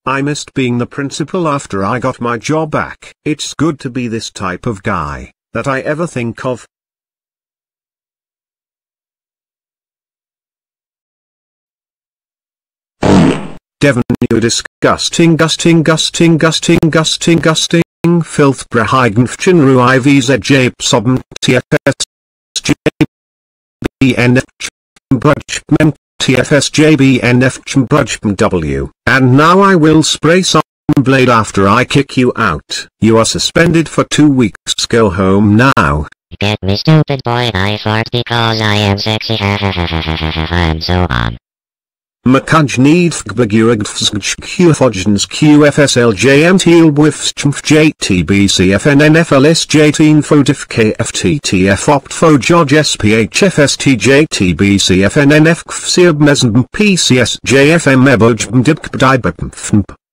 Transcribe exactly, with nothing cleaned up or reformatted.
I missed being the principal after I got my job back. It's good to be this type of guy, that I ever think of. Devon, you disgusting gusting gusting gusting gusting gusting filth braheigenfchen ruivz japsobm tfs jbnf brudgmem tfs jbnf brudgm w. And now I will spray some blade after I kick you out. You are suspended for two weeks. Go home now. Get me, stupid boy. I fart because I am sexy. Ha ha ha ha ha ha ha, and so on. Makaj need fgbaguragfsqfojens qfsljmtlwifschmf jtbcfnnflsjteenfodif kfttf optfojoj sphfstjtbcfnnf kfsiabmesmbm pcs jfm ebojbmdibkbdibbmfmp.